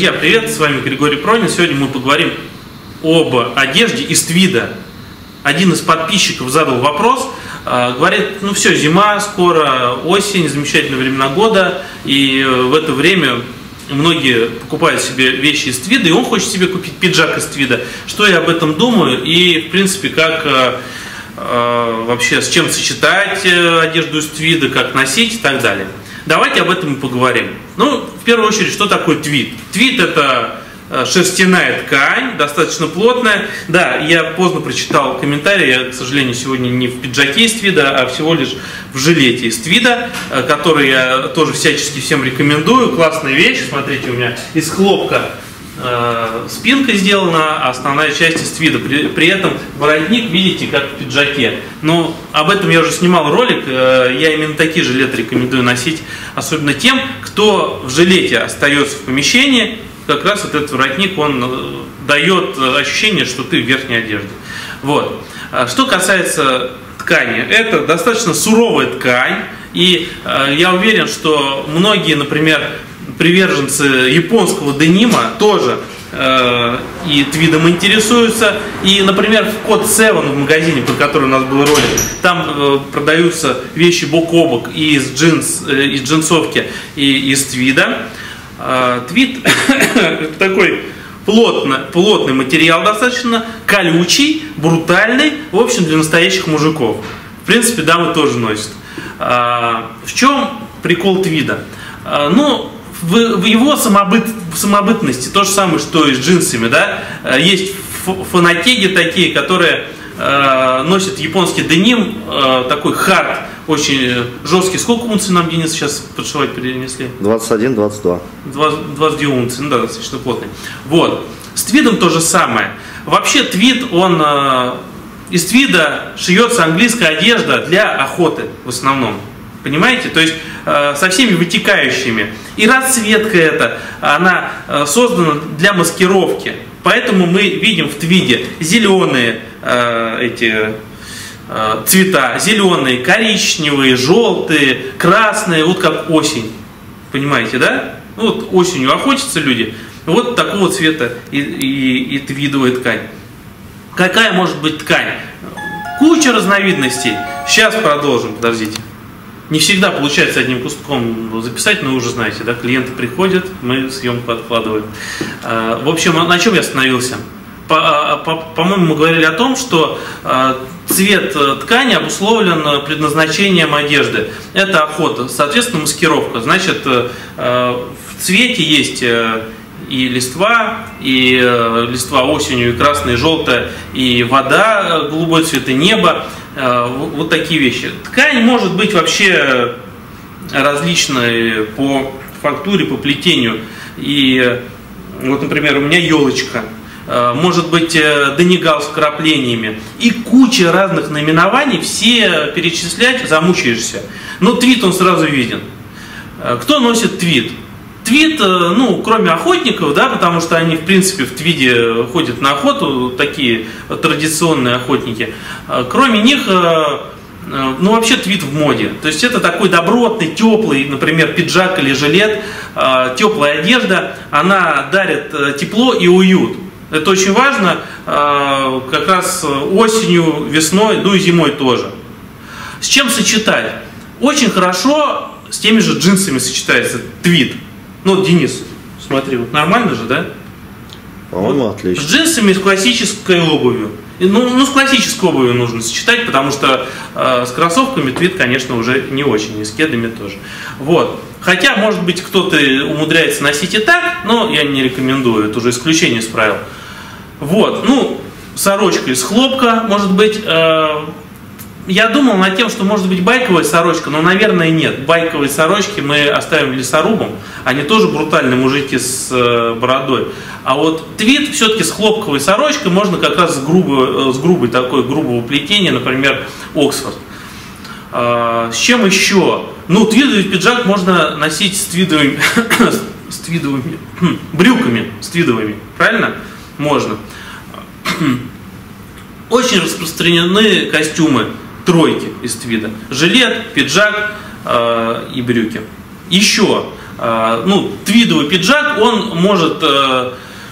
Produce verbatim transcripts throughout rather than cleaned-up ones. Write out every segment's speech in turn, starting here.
Друзья, привет! С вами Григорий Пронин. Сегодня мы поговорим об одежде из твида. Один из подписчиков задал вопрос, говорит, ну все, зима, скоро осень, замечательные времена года, и в это время многие покупают себе вещи из твида, и он хочет себе купить пиджак из твида. Что я об этом думаю и, в принципе, как э, вообще, с чем сочетать одежду из твида, как носить и так далее. Давайте об этом и поговорим. Ну, в первую очередь, что такое твид? Твид – это шерстяная ткань, достаточно плотная. Да, я поздно прочитал комментарий, я, к сожалению, сегодня не в пиджаке из твида, а всего лишь в жилете из твида, который я тоже всячески всем рекомендую. Классная вещь, смотрите, у меня из хлопка э, спинка сделана, а основная часть из твида. При, при этом воротник, видите, как в пиджаке. Но об этом я уже снимал ролик, э, я именно такие жилеты рекомендую носить, особенно тем, кто в жилете остается в помещении. Как раз вот этот воротник, он дает ощущение, что ты в верхней одежде. Вот. Что касается ткани, это достаточно суровая ткань, и э, я уверен, что многие, например, приверженцы японского денима тоже э, и твидом интересуются. И, например, в Код семь в магазине, про который у нас был ролик, там э, продаются вещи бок о бок и из, джинс, э, из джинсовки, и из твида. Твид такой плотно, плотный материал, достаточно колючий, брутальный, в общем, для настоящих мужиков. В принципе, дамы тоже носят. В чем прикол твида? Ну, в, в его самобыт, в самобытности то же самое, что и с джинсами, да? Есть фанатеги такие, которые носят японский деним, такой хард, очень жесткий. Сколько унций нам, Денис, сейчас подшивать перенесли? двадцать один двадцать два. двадцать две унции, ну да, достаточно плотный. Вот. С твидом то же самое. Вообще твид, он э, из твида шьется английская одежда для охоты в основном. Понимаете? То есть э, со всеми вытекающими. И расцветка эта, она э, создана для маскировки. Поэтому мы видим в твиде зеленые э, эти... цвета, зеленые, коричневые, желтые, красные, вот как осень. Понимаете, да? Вот осенью охотятся люди, вот такого цвета и, и, и твидовая ткань. Какая может быть ткань? Куча разновидностей. Сейчас продолжим, подождите. Не всегда получается одним куском записать, но вы уже знаете, да, клиенты приходят, мы съемку откладываем. В общем, на чем я остановился? По-моему, мы говорили о том, что э, цвет ткани обусловлен предназначением одежды. Это охота, соответственно, маскировка. Значит, э, в цвете есть э, и листва, и э, листва осенью, и красная, и желтая, и вода, голубой цвет, и небо. Э, вот такие вещи. Ткань может быть вообще различной по фактуре, по плетению. И э, вот, например, у меня елочка. Может быть денигал с вкраплениями и куча разных наименований, все перечислять замучаешься. Но твид он сразу виден. Кто носит твид? Твид, ну, кроме охотников, да, потому что они, в принципе, в твиде ходят на охоту, такие традиционные охотники. Кроме них, ну, вообще твид в моде. То есть это такой добротный, теплый, например, пиджак или жилет, теплая одежда, она дарит тепло и уют. Это очень важно, как раз осенью, весной, ну и зимой тоже. С чем сочетать? Очень хорошо с теми же джинсами сочетается твид. Ну, Денис, смотри, вот нормально же, да? По-моему, вот. Отлично. С джинсами и с классической обувью. Ну, ну, с классической обувью нужно сочетать, потому что э, с кроссовками твид, конечно, уже не очень, и с кедами тоже. Вот. Хотя, может быть, кто-то умудряется носить и так, но я не рекомендую, это уже исключение из правил. Вот, ну, сорочка из хлопка, может быть. Э, я думал над тем, что может быть байковая сорочка, но, наверное, нет. Байковые сорочки мы оставим лесорубам, они тоже брутальные мужики с э, бородой. А вот твид все-таки с хлопковой сорочкой можно как раз с, грубо, с грубой такой, грубого плетения, например, Оксфорд. Э, с чем еще? Ну, твидовый пиджак можно носить с твидовыми, с твидовыми брюками, с твидовыми, правильно? Можно. Очень распространены костюмы тройки из твида. Жилет, пиджак э, и брюки. Еще э, ну, твидовый пиджак, он может э,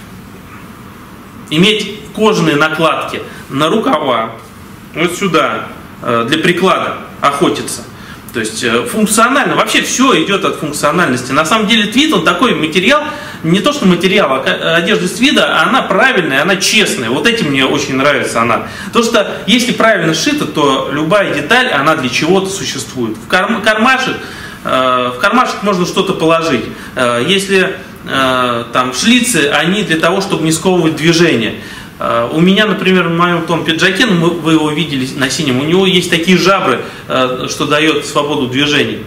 иметь кожаные накладки на рукава, вот сюда, э, для приклада охотиться. То есть э, функционально, вообще все идет от функциональности. На самом деле твид, он такой материал, не то что материал, а одежда с твида, она правильная, она честная. Вот этим мне очень нравится она. То что если правильно сшито, то любая деталь, она для чего-то существует. В карм, кармашек, э, в кармашек можно что-то положить. Э, если э, там шлицы, они для того, чтобы не сковывать движение. У меня, например, в моем том пиджаке, ну, вы его видели на синем, у него есть такие жабры, что дает свободу движений.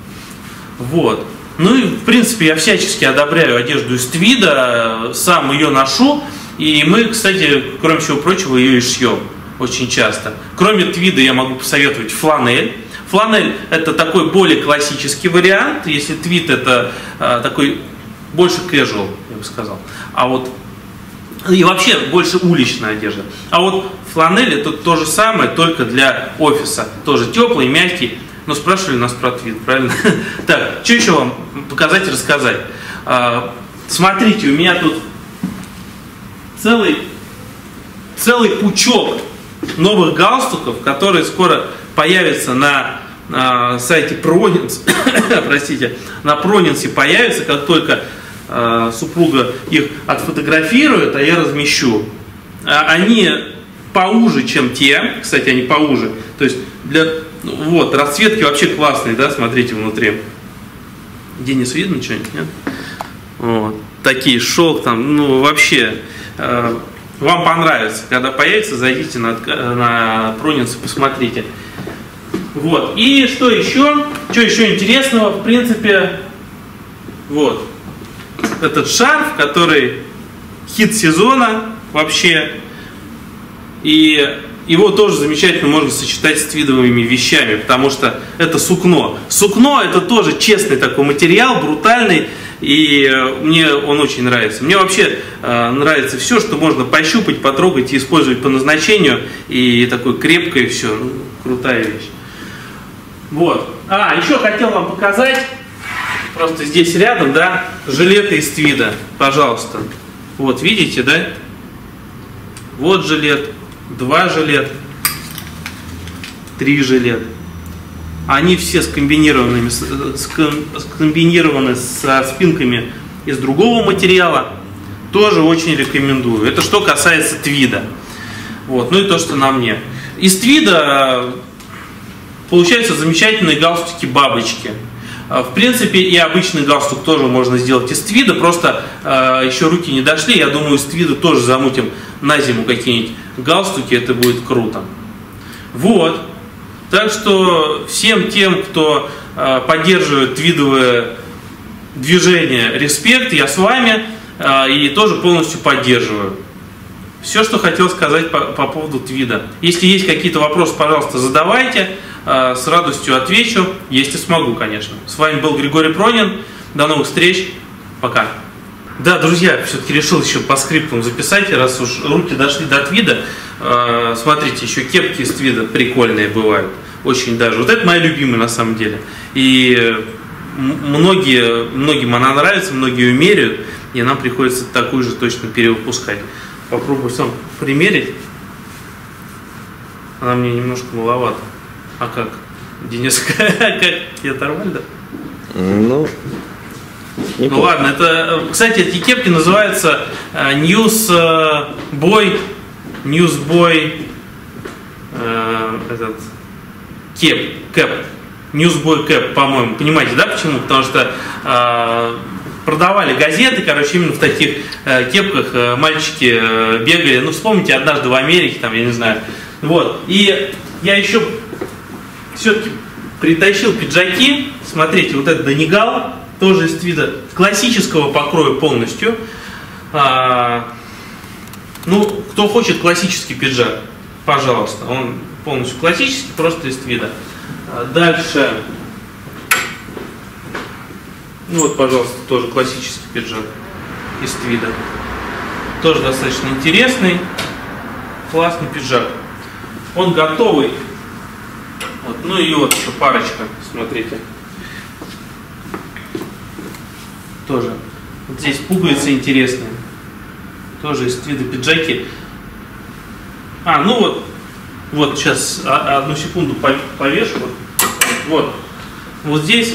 Вот. Ну и, в принципе, я всячески одобряю одежду из твида, сам ее ношу. И мы, кстати, кроме всего прочего, ее и шьем очень часто. Кроме твида я могу посоветовать фланель. Фланель – это такой более классический вариант. Если твид – это такой больше casual, я бы сказал. А вот и вообще больше уличная одежда. А вот фланель это то же самое, только для офиса. Тоже теплый, мягкий. Но спрашивали нас про твид, правильно? Так, что еще вам показать и рассказать? А, смотрите, у меня тут целый, целый пучок новых галстуков, которые скоро появятся на а, сайте Pronins. Простите, на Pronins появятся, как только супруга их отфотографирует, а я размещу. Они поуже, чем те. Кстати, они поуже. То есть для вот расцветки вообще классные, да, смотрите внутри. Денис, видно что-нибудь, нет? Вот. Такие шелк там, ну вообще э, вам понравится. Когда появится, зайдите на, на Pronins и посмотрите. Вот. И что еще? Что еще интересного? В принципе, вот. Этот шарф, который хит сезона вообще, и его тоже замечательно можно сочетать с твидовыми вещами, потому что это сукно. Сукно это тоже честный такой материал, брутальный, и мне он очень нравится. Мне вообще э, нравится все, что можно пощупать, потрогать и использовать по назначению, и такое крепкое все, ну, крутая вещь. Вот. А, еще хотел вам показать. Просто здесь рядом, да, жилеты из твида, пожалуйста. Вот, видите, да? Вот жилет, два жилет, три жилет. Они все скомбинированными, скомбинированы со спинками из другого материала. Тоже очень рекомендую. Это что касается твида. Вот, ну и то, что на мне. Из твида получаются замечательные галстуки-бабочки. В принципе, и обычный галстук тоже можно сделать из твида, просто э, еще руки не дошли. Я думаю, из твида тоже замутим на зиму какие-нибудь галстуки, это будет круто. Вот. Так что всем тем, кто э, поддерживает твидовое движение, респект, я с вами э, и тоже полностью поддерживаю. Все, что хотел сказать по, по поводу твида. Если есть какие-то вопросы, пожалуйста, задавайте. С радостью отвечу, если смогу, конечно. С вами был Григорий Пронин. До новых встреч. Пока. Да, друзья, все-таки решил еще по скриптам записать, раз уж руки дошли до твида. Смотрите, еще кепки из твида прикольные бывают. Очень даже. Вот это моя любимая на самом деле. И многие, многим она нравится, многие ее меряют. И нам приходится такую же точно перевыпускать. Попробую сам примерить. Она мне немножко маловато. А как? Денис, как? Тебе нормально? Ну, ну ладно, это, кстати, эти кепки называются Newsboy, Newsboy, э, этот, кеп, кэп, Newsboy кэп, по-моему, понимаете, да, почему? Потому что э, продавали газеты, короче, именно в таких э, кепках э, мальчики э, бегали, ну, вспомните, однажды в Америке, там, я не знаю, вот, и я еще все-таки притащил пиджаки. Смотрите, вот этот Донегал, тоже из твида классического покроя полностью. А, ну, кто хочет классический пиджак, пожалуйста, он полностью классический, просто из твида. А дальше, ну вот, пожалуйста, тоже классический пиджак из твида. Тоже достаточно интересный, классный пиджак. Он готовый. Вот. Ну и вот еще парочка, смотрите. тоже. Вот здесь пуговицы интересные. Тоже из твида пиджаки. А, ну вот. Вот сейчас одну секунду повешу. Вот. Вот здесь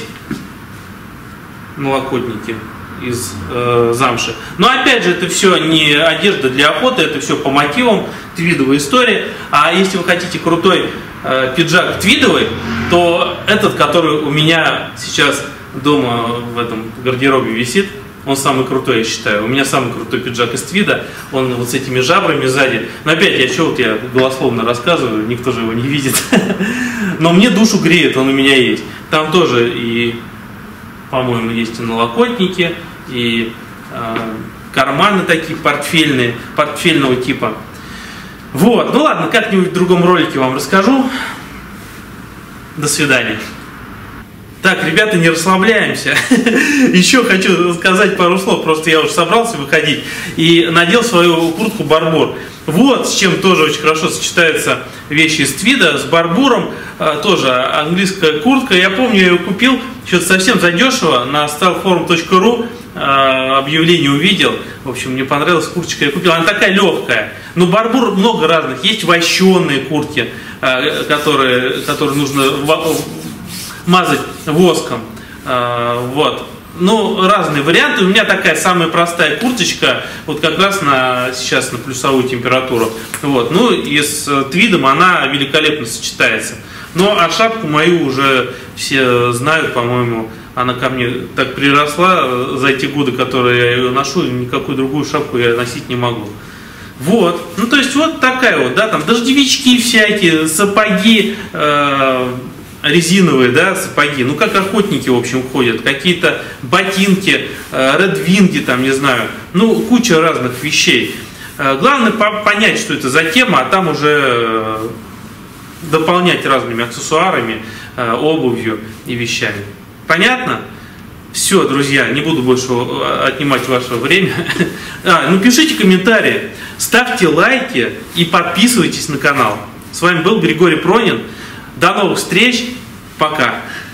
налокотники из э, замши. Но опять же, это все не одежда для охоты, это все по мотивам, твидовая история. А если вы хотите крутой э, пиджак твидовый, то этот, который у меня сейчас дома в этом гардеробе висит, он самый крутой, я считаю. У меня самый крутой пиджак из твида, он вот с этими жабрами сзади. Но опять, я что вот я голословно рассказываю, никто же его не видит. Но мне душу греет, он у меня есть. Там тоже и, по-моему, есть и налокотники, и э, карманы такие портфельные, портфельного типа. Вот, ну ладно, как-нибудь в другом ролике вам расскажу. До свидания. Так, ребята, не расслабляемся. Еще хочу сказать пару слов, просто я уже собрался выходить и надел свою куртку Барбур. Вот с чем тоже очень хорошо сочетаются вещи из твида, с Барбуром, тоже английская куртка. Я помню, я ее купил что-то совсем задешево, на style forum точка ру объявление увидел. В общем, мне понравилась курточка, я купил. Она такая легкая. Но Барбур много разных. Есть вощеные куртки, которые, которые нужно мазать воском. Вот. Ну, разные варианты. У меня такая самая простая курточка, вот как раз на, сейчас на плюсовую температуру. Вот. Ну, и с твидом она великолепно сочетается. Ну, а шапку мою уже все знают, по-моему, она ко мне так приросла за эти годы, которые я ее ношу, никакую другую шапку я носить не могу. Вот. Ну, то есть, вот такая вот, да, там дождевички всякие, сапоги, э резиновые, да, сапоги, ну как охотники, в общем, ходят, какие-то ботинки, редвинги, там, не знаю, ну, куча разных вещей. Главное понять, что это за тема, а там уже дополнять разными аксессуарами, обувью и вещами. Понятно? Все, друзья, не буду больше отнимать ваше время. А, ну, пишите комментарии, ставьте лайки и подписывайтесь на канал. С вами был Григорий Пронин. До новых встреч. Пока.